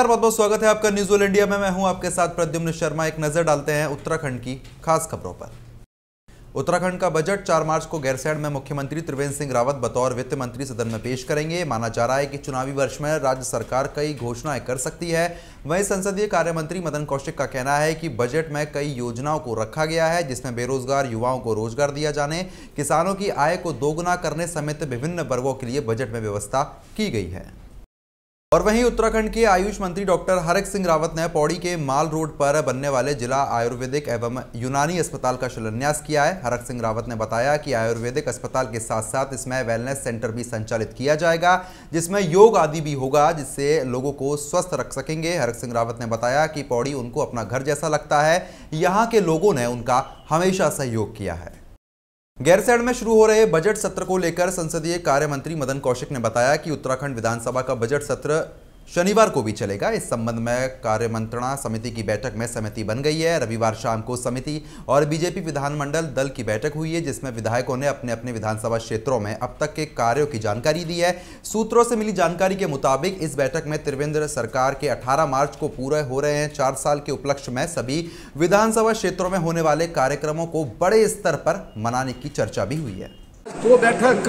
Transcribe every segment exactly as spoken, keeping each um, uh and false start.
नमस्कार, बहुत बहुत स्वागत है आपका न्यूज़ ऑल इंडिया में। मैं हूं आपके साथ प्रद्युम्न शर्मा। एक नजर डालते हैं उत्तराखंड की खास खबरों पर। उत्तराखंड का बजट चार मार्च को गैरसैंण में मुख्यमंत्री त्रिवेंद्र सिंह रावत बतौर वित्त मंत्री सदन में पेश करेंगे। माना जा रहा है कि चुनावी वर्ष में राज्य सरकार कई घोषणाएं कर सकती है। वहीं संसदीय कार्य मंत्री मदन कौशिक का कहना है कि बजट में कई योजनाओं को रखा गया है, जिसमें बेरोजगार युवाओं को रोजगार दिया जाने, किसानों की आय को दोगुना करने समेत विभिन्न वर्गों के लिए बजट में व्यवस्था की गई है। और वहीं उत्तराखंड के आयुष मंत्री डॉक्टर हरक सिंह रावत ने पौड़ी के माल रोड पर बनने वाले जिला आयुर्वेदिक एवं यूनानी अस्पताल का शिलान्यास किया है। हरक सिंह रावत ने बताया कि आयुर्वेदिक अस्पताल के साथ साथ इसमें वेलनेस सेंटर भी संचालित किया जाएगा, जिसमें योग आदि भी होगा, जिससे लोगों को स्वस्थ रख सकेंगे। हरक सिंह रावत ने बताया कि पौड़ी उनको अपना घर जैसा लगता है। यहाँ के लोगों ने उनका हमेशा सहयोग किया है। गैरसैंण में शुरू हो रहे बजट सत्र को लेकर संसदीय कार्य मंत्री मदन कौशिक ने बताया कि उत्तराखंड विधानसभा का बजट सत्र शनिवार को भी चलेगा। इस संबंध में कार्य मंत्रणा समिति की बैठक में सहमति बन गई है। रविवार शाम को समिति और बीजेपी विधानमंडल दल की बैठक हुई है, जिसमें विधायकों ने अपने अपने विधानसभा क्षेत्रों में अब तक के कार्यों की जानकारी दी है। सूत्रों से मिली जानकारी के मुताबिक इस बैठक में त्रिवेंद्र सरकार के अठारह मार्च को पूरे हो रहे हैं चार साल के उपलक्ष्य में सभी विधानसभा क्षेत्रों में होने वाले कार्यक्रमों को बड़े स्तर पर मनाने की चर्चा भी हुई है। तो बैठक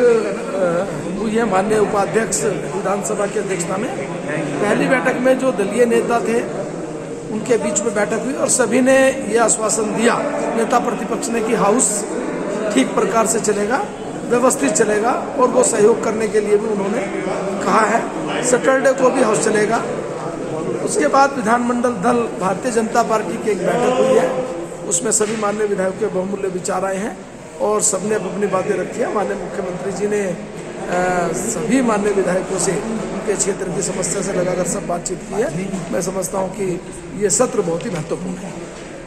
हुई है माननीय उपाध्यक्ष विधानसभा की अध्यक्षता में। पहली बैठक में जो दलीय नेता थे उनके बीच में बैठक हुई और सभी ने यह आश्वासन दिया, नेता प्रतिपक्ष ने, कि हाउस ठीक प्रकार से चलेगा, व्यवस्थित चलेगा और वो सहयोग करने के लिए भी उन्होंने कहा है। सैटरडे को भी हाउस चलेगा। उसके बाद विधानमंडल दल भारतीय जनता पार्टी की एक बैठक हुई है, उसमें सभी माननीय विधायकों के बहुमूल्य विचार आए हैं और सबने अपनी बातें रखी है। माननीय मुख्यमंत्री जी ने आ, सभी माननीय विधायकों से उनके क्षेत्र की समस्या से लगाकर सब बातचीत की है। मैं समझता हूं कि ये सत्र बहुत ही महत्वपूर्ण है।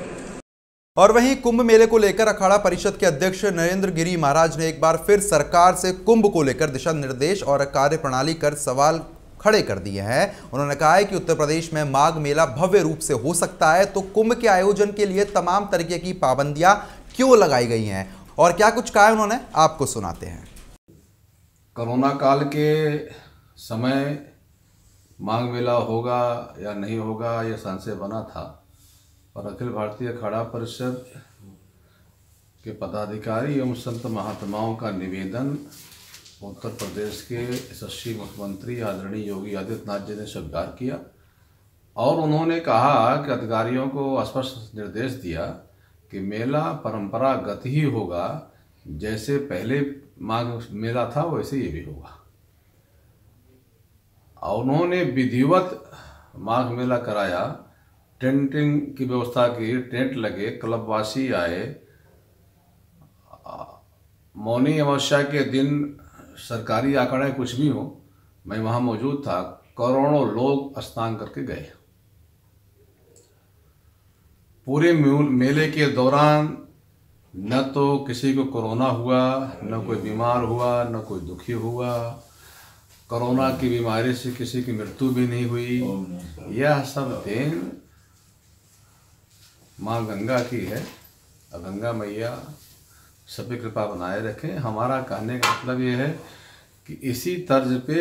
और वहीं कुंभ मेले को लेकर अखाड़ा परिषद के अध्यक्ष नरेंद्र गिरी महाराज ने एक बार फिर सरकार से कुंभ को लेकर दिशा निर्देश और कार्य प्रणाली कर सवाल खड़े कर दिए हैं। उन्होंने कहा है कि उत्तर प्रदेश में माघ मेला भव्य रूप से हो सकता है, तो कुंभ के आयोजन के लिए तमाम तरीके की पाबंदियां क्यों लगाई गई हैं और क्या कुछ कहा है उन्होंने, आपको सुनाते हैं। कोरोना काल के समय माघ मेला होगा या नहीं होगा यह संशय बना था, और अखिल भारतीय अखाड़ा परिषद के पदाधिकारी एवं संत महात्माओं का निवेदन उत्तर प्रदेश के यशस्वी मुख्यमंत्री आदरणीय योगी आदित्यनाथ जी ने स्वीकार किया और उन्होंने कहा कि अधिकारियों को स्पष्ट निर्देश दिया कि मेला परंपरागत ही होगा, जैसे पहले माघ मेला था वैसे ये भी होगा। और उन्होंने विधिवत माघ मेला कराया, टेंटिंग की व्यवस्था की, टेंट लगे, क्लबवासी आए। मौनी अमावस्या के दिन सरकारी आंकड़े कुछ भी हो, मैं वहाँ मौजूद था, करोड़ों लोग स्नान करके गए। पूरे मेले के दौरान न तो किसी को कोरोना हुआ, न कोई बीमार हुआ, न कोई दुखी हुआ। कोरोना की बीमारी से किसी की मृत्यु भी नहीं हुई। यह सब देन माँ गंगा की है। गंगा मैया सभी कृपा बनाए रखें। हमारा कहने का मतलब ये है कि इसी तर्ज पे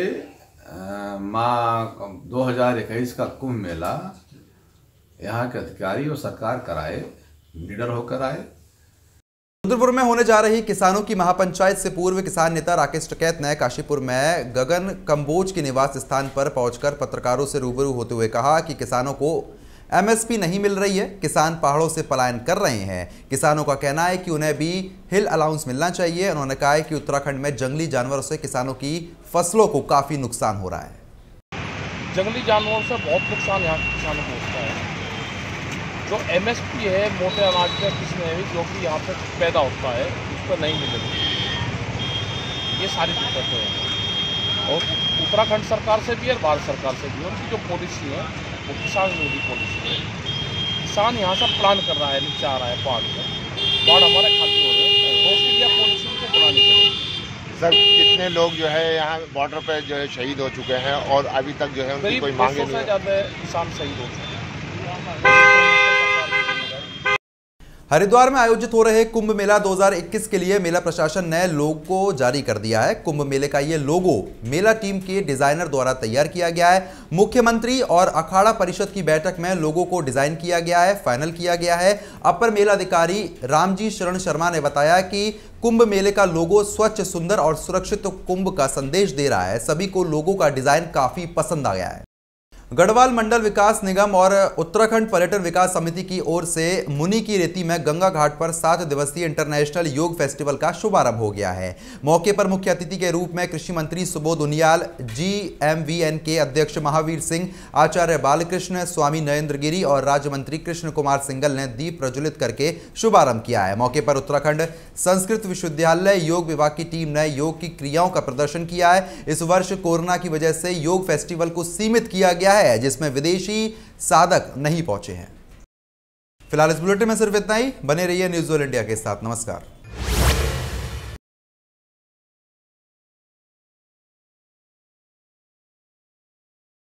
माँ दो हज़ार इक्कीस का कुंभ मेला यहाँ के अधिकारी और सरकार कराए, निडर होकर आए। रुद्रपुर में होने जा रही किसानों की महापंचायत से पूर्व किसान नेता राकेश टिकैत ने काशीपुर में गगन कंबोज के निवास स्थान पर पहुंचकर पत्रकारों से रूबरू होते हुए कहा कि किसानों को एमएसपी नहीं मिल रही है, किसान पहाड़ों से पलायन कर रहे हैं। किसानों का कहना है कि उन्हें भी हिल अलाउंस मिलना चाहिए। उन्होंने कहा है कि उत्तराखंड में जंगली जानवरों से किसानों की फसलों को काफी नुकसान हो रहा है। जंगली जानवरों से बहुत नुकसान यहाँ के किसानों को होता है। जो एमएसपी है मोटे अनाज का किस्में भी जो कि यहाँ पे पैदा होता है उस पर नहीं मिल रही, ये सारी दिक्कतें हैं। और उत्तराखंड सरकार से भी और भारत सरकार से भी उनकी जो पॉलिसी है वो किसान विरोधी पॉलिसी है। किसान यहाँ से प्लान कर रहा है, नीचे आ रहा है पहाड़ से, पहाड़ हमारे खाली हो रहे हैं, तो उसके लिए पॉलिसी उनको बनानी चाहिए। सर कितने लोग जो है यहाँ बॉर्डर पे जो है शहीद हो चुके हैं और अभी तक जो है उनकी कोई मांगे नहीं है। ज़्यादा किसान शहीद हो चुके हैं। हरिद्वार में आयोजित हो रहे कुंभ मेला दो हज़ार इक्कीस के लिए मेला प्रशासन ने लोगो जारी कर दिया है। कुंभ मेले का ये लोगो मेला टीम के डिजाइनर द्वारा तैयार किया गया है। मुख्यमंत्री और अखाड़ा परिषद की बैठक में लोगो को डिजाइन किया गया है, फाइनल किया गया है। अपर मेला अधिकारी रामजी शरण शर्मा ने बताया कि कुंभ मेले का लोगो स्वच्छ, सुंदर और सुरक्षित कुंभ का संदेश दे रहा है। सभी को लोगो का डिजाइन काफी पसंद आ गया है। गढ़वाल मंडल विकास निगम और उत्तराखंड पर्यटन विकास समिति की ओर से मुनि की रेती में गंगा घाट पर सात दिवसीय इंटरनेशनल योग फेस्टिवल का शुभारंभ हो गया है। मौके पर मुख्य अतिथि के रूप में कृषि मंत्री Subodh Uniyal, G M V N के अध्यक्ष महावीर सिंह, आचार्य बालकृष्ण, स्वामी नरेंद्र गिरी और राज्य मंत्री कृष्ण कुमार सिंगल ने दीप प्रज्वलित करके शुभारंभ किया है। मौके पर उत्तराखंड संस्कृत विश्वविद्यालय योग विभाग की टीम ने योग की क्रियाओं का प्रदर्शन किया है। इस वर्ष कोरोना की वजह से योग फेस्टिवल को सीमित किया गया है, जिसमें विदेशी साधक नहीं पहुंचे हैं। फिलहाल इस बुलेटिन में सिर्फ इतना ही। बने रहिए न्यूज़ ऑल इंडिया के साथ। नमस्कार।